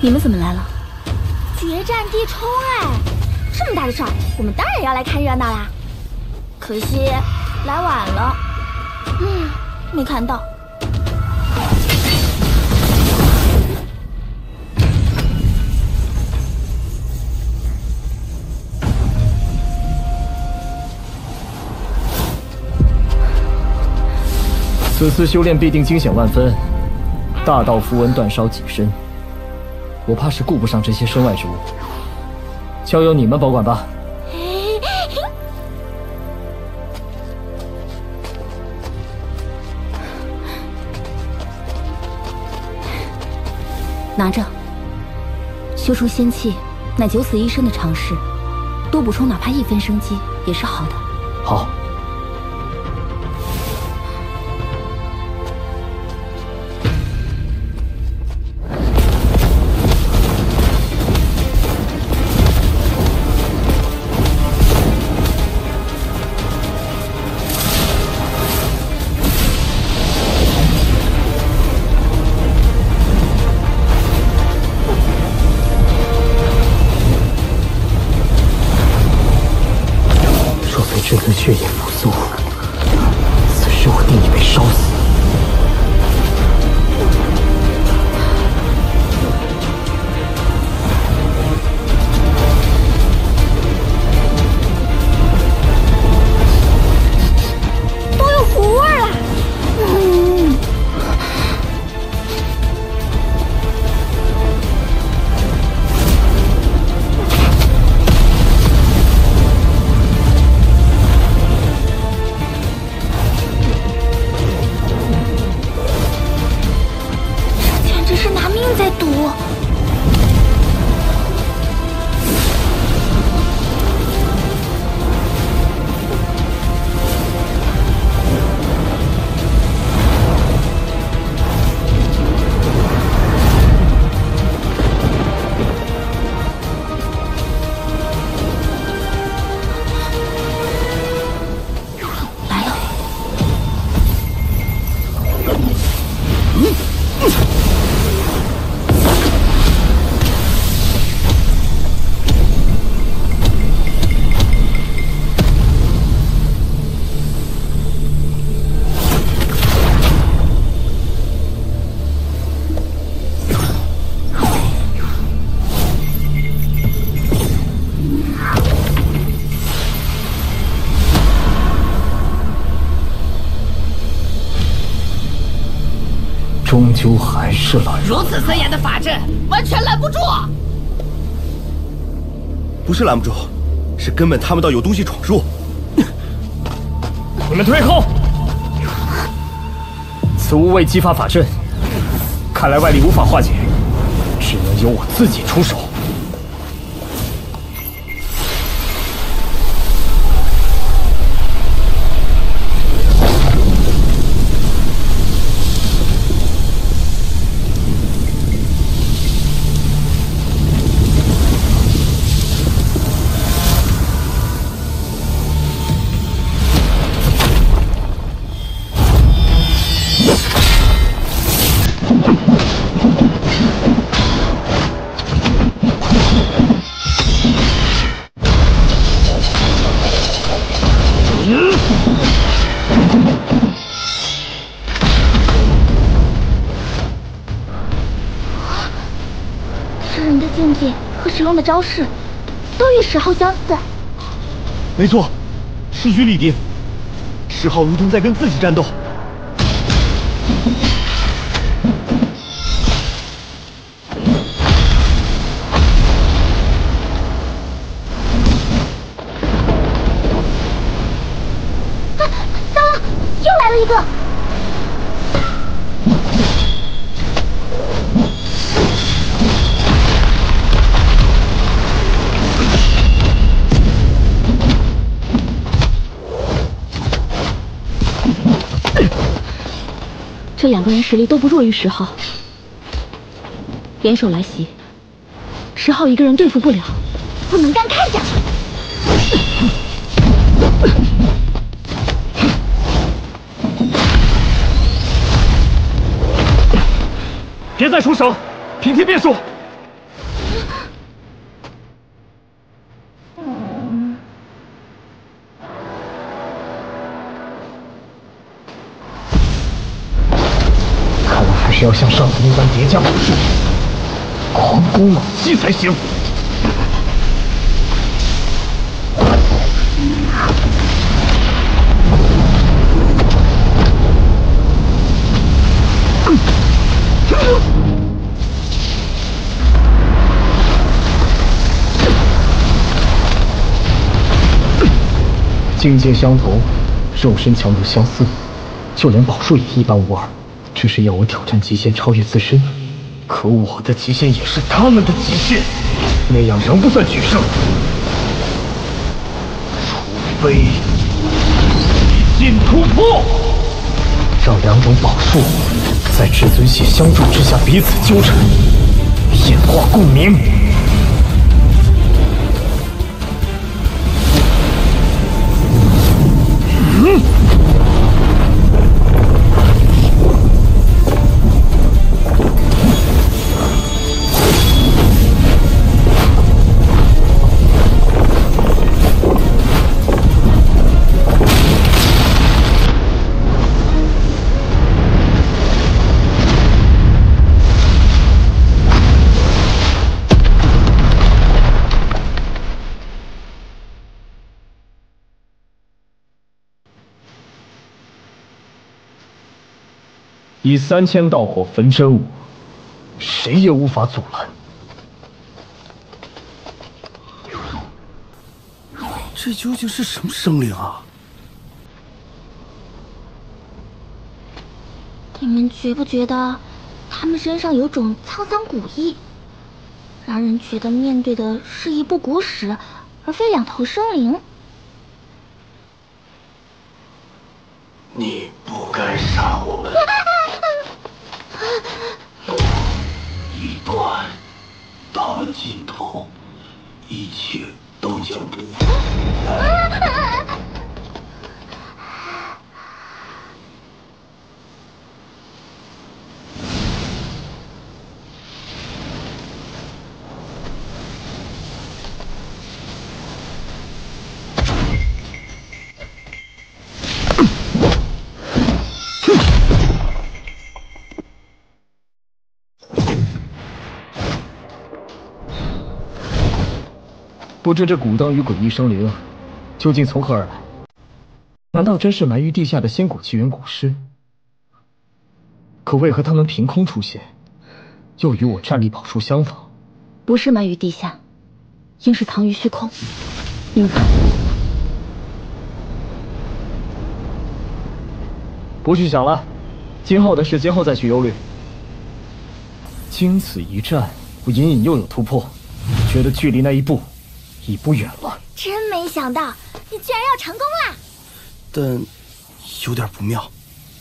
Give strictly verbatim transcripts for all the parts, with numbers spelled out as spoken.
你们怎么来了？ 决战地冲哎，这么大的事儿，我们当然要来看热闹啦。可惜来晚了，嗯，没看到。 此次修炼必定惊险万分，大道符文断烧己身，我怕是顾不上这些身外之物，交由你们保管吧。 拿着，修出仙气，乃九死一生的常事，多补充哪怕一分生机也是好的。 好。这次血液复苏，此时我定已被烧死。 都有糊味了，嗯。在赌， 来了。 终究还是来了。 如此森严的法阵，完全拦不住啊！ 不是拦不住，是根本探不到有东西闯入。 你们退后！此物未激发法阵，看来外力无法化解，只能由我自己出手。 这人的境界和石龙的招式都与十号相似。 没错，势均力敌，十号如同在跟自己战斗。 啊！糟了，又来了一个！ 这两个人实力都不弱于十号，联手来袭，十号一个人对付不了， 不能干看下去。 别再出手，平添变数。 需要像上次那般叠加宝术，狂攻猛击才行。境界相同，肉身强度相似，就连宝术也一般无二。只是要我挑战极限，超越自身。可我的极限也是他们的极限，那样仍不算取胜。除非极尽突破，让两种宝术在至尊血相助之下彼此纠缠，演化共鸣。嗯。以三千道火焚真我，谁也无法阻拦。 这究竟是什么生灵啊？ 你们觉不觉得他们身上有种沧桑古意，让人觉得面对的是一部古史，而非两头生灵？ 你不该杀我们。一段到了尽头，一切都将不复存在。 不知这古当与诡异生灵究竟从何而来？难道真是埋于地下的仙古纪元古尸？可为何他们凭空出现，又与我战力宝术相仿？ 不是埋于地下，应是藏于虚空。你们看， 不去想了，今后的事今后再去忧虑。经此一战，我隐隐又有突破，觉得距离那一步已不远了。 真没想到你居然要成功啦！ 但有点不妙。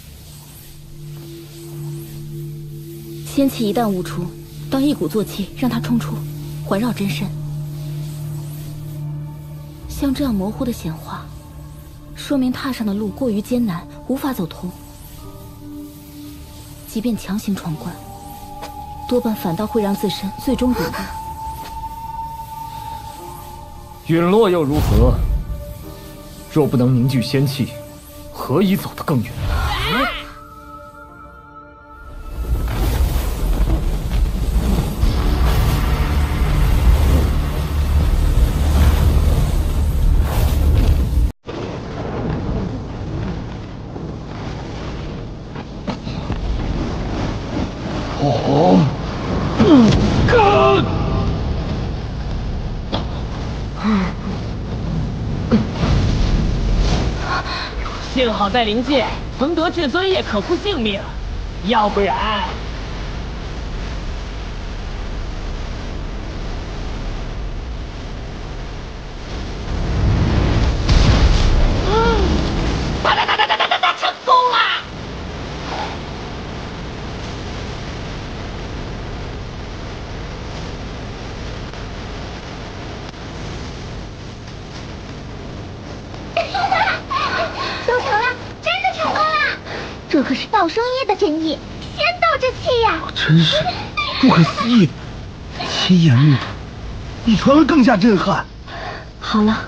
仙气一旦悟出，当一鼓作气让它冲出，环绕真身。像这样模糊的显化，说明踏上的路过于艰难，无法走通。即便强行闯关，多半反倒会让自身最终陨落。 陨落又如何？若不能凝聚仙气，何以走得更远？哦，嗯，干！ 幸好在灵界冯得至尊也可护性命，要不然……嗯，哒哒哒哒哒哒哒，成功了！ 修成了，真的成功了！这可是道生一的真意，仙道之气呀！ 真是不可思议，亲眼目睹，比传闻更加震撼。 好了，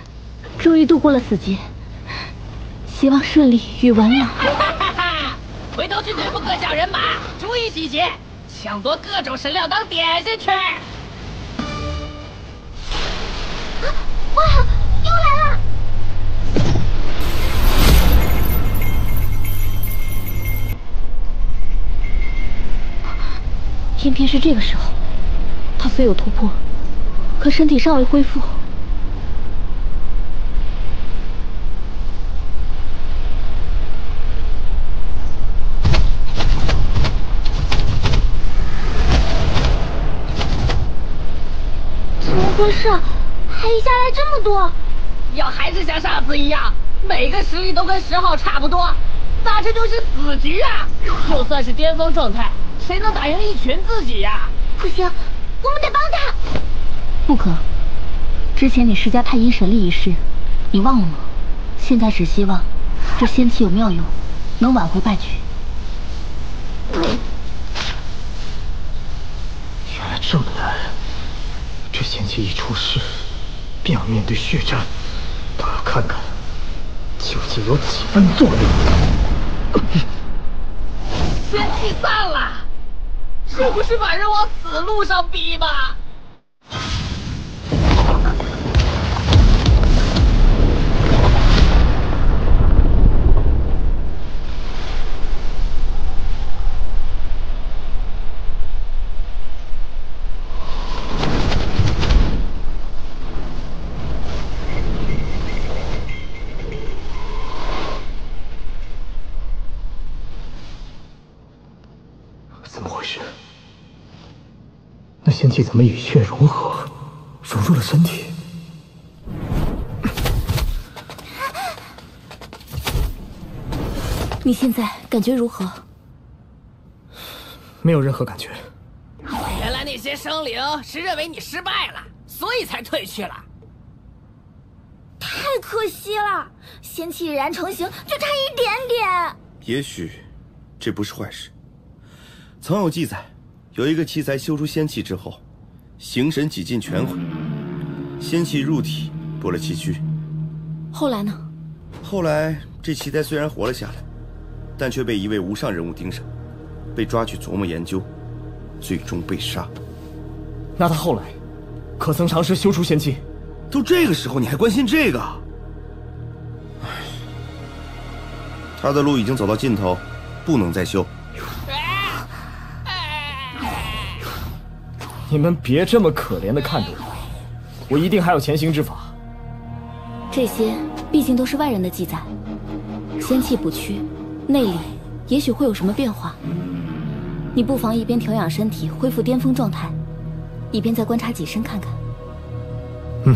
终于度过了死劫，希望顺利与完了。 回头去对付各项人马，注意细节，抢夺各种神料当点心吃。啊！ 哇，又来了！ 偏偏是这个时候，他虽有突破，可身体尚未恢复。 怎么回事？还下来这么多？ 要还是像上次一样，每个实力都跟十号差不多，那这就是死局啊！就算是巅峰状态，谁能打赢一群自己呀？ 不行，我们得帮他。 不可，之前你施加太阴神力一事，你忘了吗？现在只希望这仙气有妙用，能挽回败局。 原来这么难。这仙气一出世，便要面对血战，倒要看看究竟有几分作用。 仙气散了，这不是把人往死路上逼吗？ 怎么回事？那仙气怎么与血融合，融入了身体？ 你现在感觉如何？ 没有任何感觉。 原来那些生灵是认为你失败了，所以才退去了。 太可惜了，仙气燃成型就差一点点。 也许这不是坏事。曾有记载，有一个奇才修出仙气之后，形神几近全毁，仙气入体剥了气躯。 后来呢？ 后来这奇才虽然活了下来，但却被一位无上人物盯上，被抓去琢磨研究，最终被杀。 那他后来可曾尝试修出仙气？ 都这个时候你还关心这个？唉，他的路已经走到尽头，不能再修。 你们别这么可怜的看着我，我一定还有前行之法。 这些毕竟都是外人的记载，仙气补虚，内力也许会有什么变化。你不妨一边调养身体，恢复巅峰状态，一边再观察己身看看。 嗯。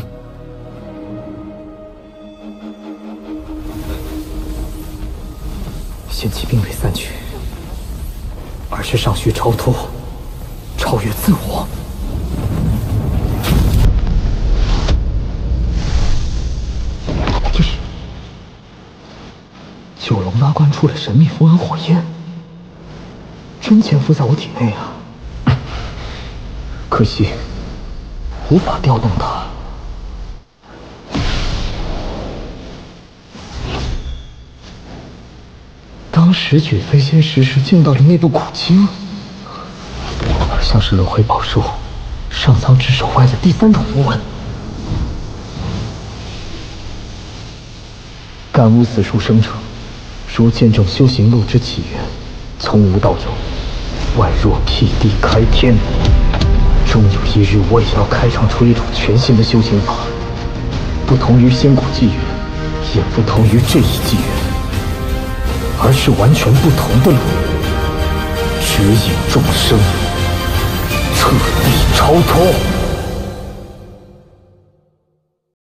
仙气并未散去，而是尚需超脱，超越自我。这是九龙拉观出了神秘符文火焰，真潜伏在我体内啊！可惜无法调动它。当时举飞仙石时见到的那部古经，像是轮回宝书上苍之手外的第三种符文。感悟此书生成，如见证修行路之起源，从无到有，宛若辟地开天。终有一日，我也要开创出一种全新的修行法，不同于仙古纪元，也不同于这一纪元，而是完全不同的路，指引众生彻底超脱。